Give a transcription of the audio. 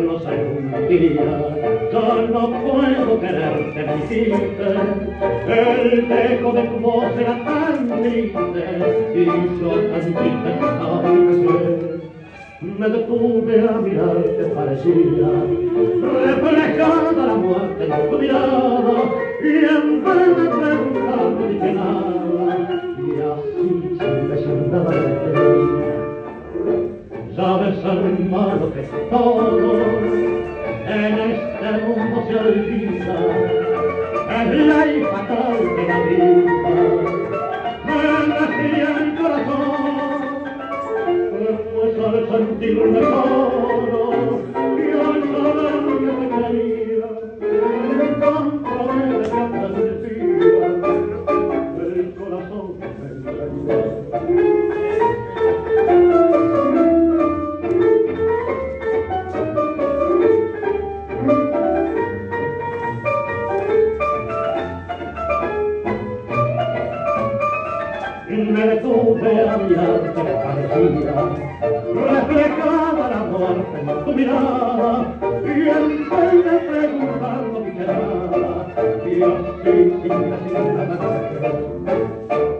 no sé, un día yo no puedo quererte, mi hija. El dejo de tu voz era tan triste y yo tan triste estaba. Me detuve a mirarte, parecía reflejada la muerte en tu mirada, y en vez de preguntar no dije nada, y así sin decir nada te creía. Sabes, hermano, que todo en este mundo se olvida, es la y fatal de la vida, me decía el corazón. Pues al sentirme solo y al saber que te quería, encontraré la fantasía, el corazón me engañó. Me detuve a mirarte, parecía reflejada la muerte en tu mirada, y en vez de preguntar no dije nada, y así sin decir nada te quedé.